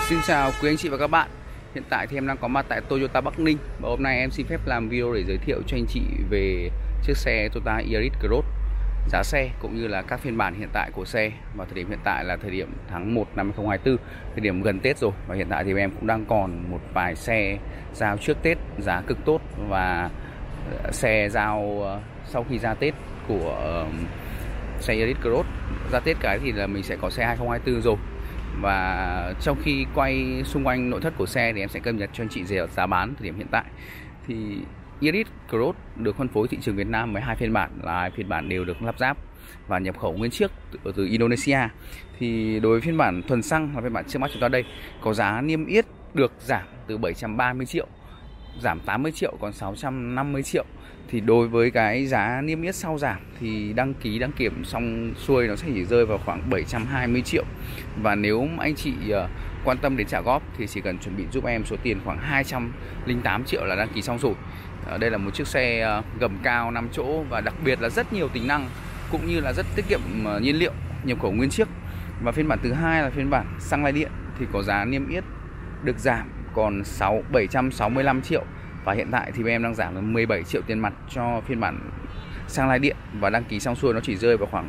Xin chào quý anh chị và các bạn. Hiện tại thì em đang có mặt tại Toyota Bắc Ninh. Và hôm nay em xin phép làm video để giới thiệu cho anh chị về chiếc xe Toyota Yaris Cross, giá xe cũng như là các phiên bản hiện tại của xe. Và thời điểm hiện tại là thời điểm tháng 1 năm 2024, thời điểm gần Tết rồi. Và hiện tại thì em cũng đang còn một vài xe giao trước Tết giá cực tốt, và xe giao sau khi ra Tết của xe Yaris Cross. Ra Tết cái thì là mình sẽ có xe 2024 rồi. Và trong khi quay xung quanh nội thất của xe thì em sẽ cập nhật cho anh chị về giá bán thời điểm hiện tại. Thì Yaris Cross được phân phối thị trường Việt Nam với hai phiên bản, là hai phiên bản đều được lắp ráp và nhập khẩu nguyên chiếc từ Indonesia. Thì đối với phiên bản thuần xăng là phiên bản trước mắt chúng ta đây, có giá niêm yết được giảm từ 730 triệu, giảm 80 triệu còn 650 triệu. Thì đối với cái giá niêm yết sau giảm thì đăng ký đăng kiểm xong xuôi nó sẽ chỉ rơi vào khoảng 720 triệu. Và nếu anh chị quan tâm đến trả góp thì chỉ cần chuẩn bị giúp em số tiền khoảng 208 triệu là đăng ký xong rồi. Đây là một chiếc xe gầm cao 5 chỗ và đặc biệt là rất nhiều tính năng cũng như là rất tiết kiệm nhiên liệu, nhập khẩu nguyên chiếc. Và phiên bản thứ hai là phiên bản xăng lai điện thì có giá niêm yết được giảm còn 765 triệu. Và hiện tại thì em đang giảm được 17 triệu tiền mặt cho phiên bản xăng lai điện, và đăng ký xong xuôi nó chỉ rơi vào khoảng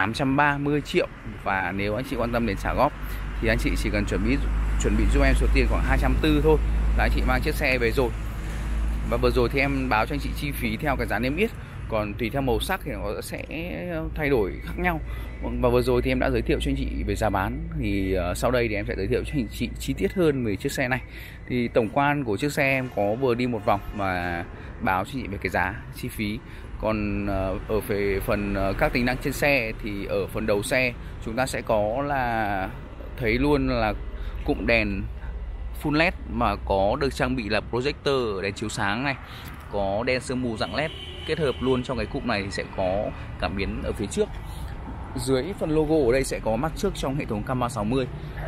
830 triệu. Và nếu anh chị quan tâm đến trả góp thì anh chị chỉ cần chuẩn bị giúp em số tiền khoảng 240 thôi là anh chị mang chiếc xe về rồi. Và vừa rồi thì em báo cho anh chị chi phí theo cái giá niêm yết, còn tùy theo màu sắc thì nó sẽ thay đổi khác nhau. Và vừa rồi thì em đã giới thiệu cho anh chị về giá bán, thì sau đây thì em sẽ giới thiệu cho anh chị chi tiết hơn về chiếc xe này. Thì tổng quan của chiếc xe em có vừa đi một vòng và báo cho anh chị về cái giá chi phí. Còn ở về phần các tính năng trên xe thì ở phần đầu xe chúng ta sẽ có là thấy luôn là cụm đèn full LED mà có được trang bị là projector đèn chiếu sáng này, có đèn sương mù dạng LED kết hợp luôn trong cái cụm này, thì sẽ có cảm biến ở phía trước. Dưới phần logo ở đây sẽ có mắt trước trong hệ thống camera 60.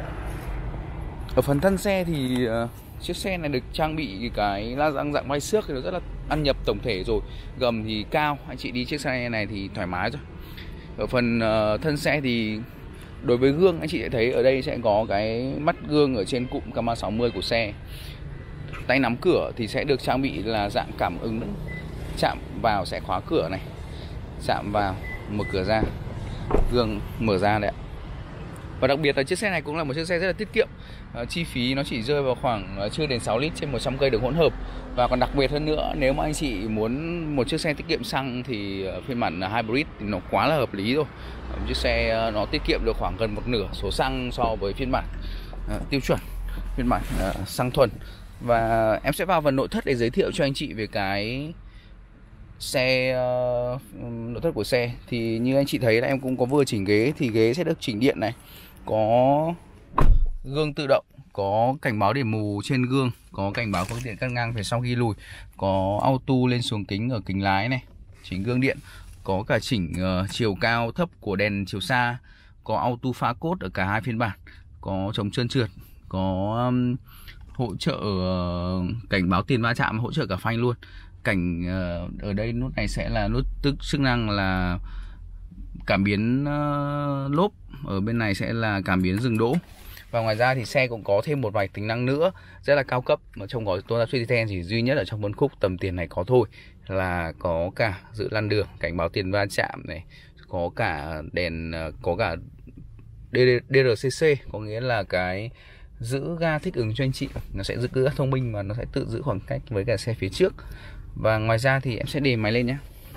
Ở phần thân xe thì chiếc xe này được trang bị cái la răng dạng bay xước thì nó rất là ăn nhập tổng thể rồi. Gầm thì cao, anh chị đi chiếc xe này thì thoải mái rồi. Ở phần thân xe thì đối với gương, anh chị sẽ thấy ở đây sẽ có cái mắt gương ở trên cụm camera 60 của xe. Tay nắm cửa thì sẽ được trang bị là dạng cảm ứng, chạm vào sẽ khóa cửa này, chạm vào mở cửa ra, gương mở ra đấy ạ. Và đặc biệt là chiếc xe này cũng là một chiếc xe rất là tiết kiệm. Chi phí nó chỉ rơi vào khoảng chưa đến 6 lít trên 100 cây đường hỗn hợp. Và còn đặc biệt hơn nữa, nếu mà anh chị muốn một chiếc xe tiết kiệm xăng thì phiên bản hybrid thì nó quá là hợp lý rồi. Một chiếc xe nó tiết kiệm được khoảng gần một nửa số xăng so với phiên bản tiêu chuẩn, phiên bản xăng thuần. Và em sẽ vào phần nội thất để giới thiệu cho anh chị về cái xe nội thất của xe. Thì như anh chị thấy là em cũng có vừa chỉnh ghế, thì ghế sẽ được chỉnh điện này, có gương tự động, có cảnh báo điểm mù trên gương, có cảnh báo phương tiện cắt ngang về sau khi lùi, có auto lên xuống kính ở kính lái này, chỉnh gương điện, có cả chỉnh chiều cao thấp của đèn chiều xa, có auto pha cốt ở cả hai phiên bản, có chống trơn trượt, có hỗ trợ cảnh báo tiền va chạm, hỗ trợ cả phanh luôn. Cảnh ở đây nút này sẽ là nút chức năng là cảm biến lốp, ở bên này sẽ là cảm biến dừng đỗ. Và ngoài ra thì xe cũng có thêm một vài tính năng nữa rất là cao cấp mà trong gói Toyota Swift Ten chỉ duy nhất ở trong phân khúc tầm tiền này có thôi, là có cả dự làn đường, cảnh báo tiền va chạm này, có cả đèn, có cả DRCC, có nghĩa là cái giữ ga thích ứng cho anh chị. Nó sẽ giữ ga thông minh và nó sẽ tự giữ khoảng cách với cả xe phía trước. Và ngoài ra thì em sẽ đề máy lên nhé.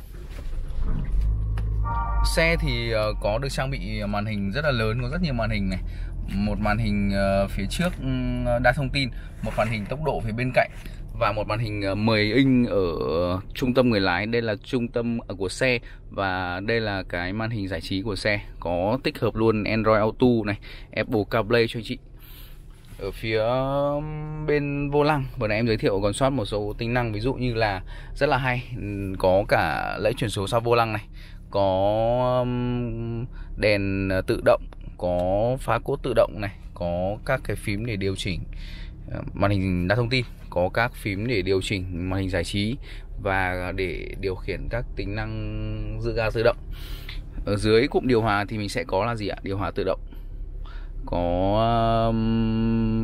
Xe thì có được trang bị màn hình rất là lớn, có rất nhiều màn hình này. Một màn hình phía trước đa thông tin, một màn hình tốc độ phía bên cạnh, và một màn hình 10 inch ở trung tâm người lái. Đây là trung tâm của xe, và đây là cái màn hình giải trí của xe. Có tích hợp luôn Android Auto này, Apple CarPlay cho anh chị. Ở phía bên vô lăng, vừa nãy em giới thiệu còn sót một số tính năng, ví dụ như là rất là hay, có cả lẫy chuyển số sau vô lăng này, có đèn tự động, có phá cốt tự động này, có các cái phím để điều chỉnh màn hình đa thông tin, có các phím để điều chỉnh màn hình giải trí và để điều khiển các tính năng giữ ga tự động. Ở dưới cụm điều hòa thì mình sẽ có là gì ạ? Điều hòa tự động, có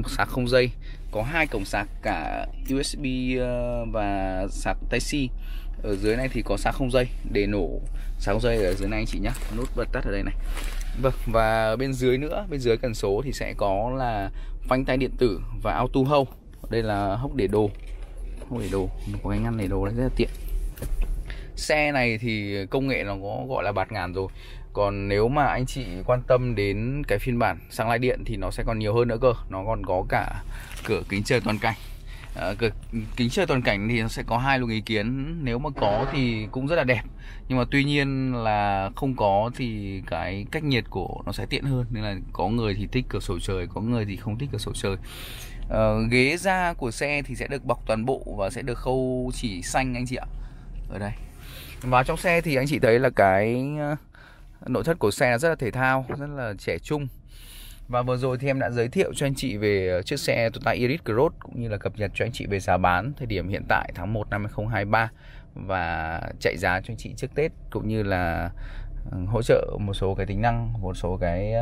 sạc không dây, có 2 cổng sạc cả USB và sạc Type-C. Ở dưới này thì có sạc không dây để nổ sạc không dây ở dưới này anh chị nhé, nút bật tắt ở đây này. Vâng, và bên dưới nữa, bên dưới cần số thì sẽ có là phanh tay điện tử và auto hold. Đây là hốc để đồ, có cái ngăn để đồ đấy, rất là tiện. Xe này thì công nghệ nó có gọi là bạt ngàn rồi. Còn nếu mà anh chị quan tâm đến cái phiên bản xăng lai điện thì nó sẽ còn nhiều hơn nữa cơ. Nó còn có cả cửa kính trời toàn cảnh. Cửa kính trời toàn cảnh thì nó sẽ có 2 luồng ý kiến. Nếu mà có thì cũng rất là đẹp, nhưng mà tuy nhiên là không có thì cái cách nhiệt của nó sẽ tiện hơn. Nên là có người thì thích cửa sổ trời, có người thì không thích cửa sổ trời. Ghế da của xe thì sẽ được bọc toàn bộ và sẽ được khâu chỉ xanh anh chị ạ. Ở đây. Và trong xe thì anh chị thấy là cái nội thất của xe là rất là thể thao, rất là trẻ trung. Và vừa rồi thì em đã giới thiệu cho anh chị về chiếc xe Toyota Yaris Cross, cũng như là cập nhật cho anh chị về giá bán thời điểm hiện tại tháng 1 năm 2023 và chạy giá cho anh chị trước Tết, cũng như là hỗ trợ một số cái tính năng, một số cái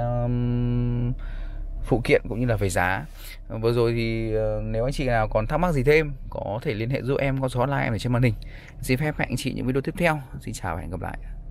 phụ kiện cũng như là về giá. Vừa rồi thì nếu anh chị nào còn thắc mắc gì thêm có thể liên hệ giúp em qua số hotline em ở trên màn hình. Xin phép hẹn anh chị những video tiếp theo. Xin chào và hẹn gặp lại.